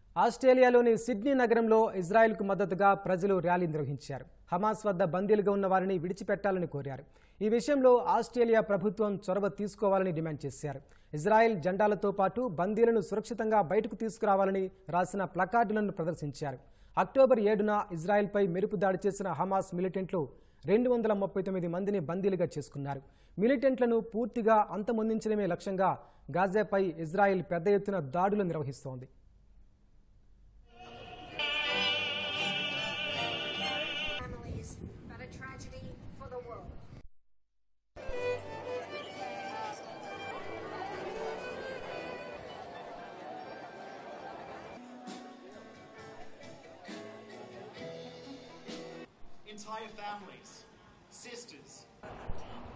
ఆస్ట్రేలియాలోని సిడ్నీ నగరంలో ఇజ్రాయెల్కు మద్దతుగా ప్రజలు ర్యాలీ నిర్వహించారు. హమాస్ వద్ద బందీలుగా ఉన్న వారిని విడిచిపెట్టాలని కోరారు. ఈ విషయంలో ఆస్ట్రేలియా ప్రభుత్వం చొరవ తీసుకోవాలని డిమాండ్ చేశారు. ఇజ్రాయెల్ జెండాలతో పాటు బందీలను సురక్షితంగా బయటకు తీసుకురావాలని రాసిన ప్లకార్డులను ప్రదర్శించారు. అక్టోబర్ 7న ఇజ్రాయెల్పై మెరుపు దాడి చేసిన హమాస్ మిలిటెంట్లు 239 మందిని బందీలుగా చేసుకున్నారు. మిలిటెంట్లను పూర్తిగా అంతమొందించడమే లక్ష్యంగా గాజాపై ఇజ్రాయెల్ పెద్ద ఎత్తున దాడులు నిర్వహిస్తోంది. Entire families, sisters,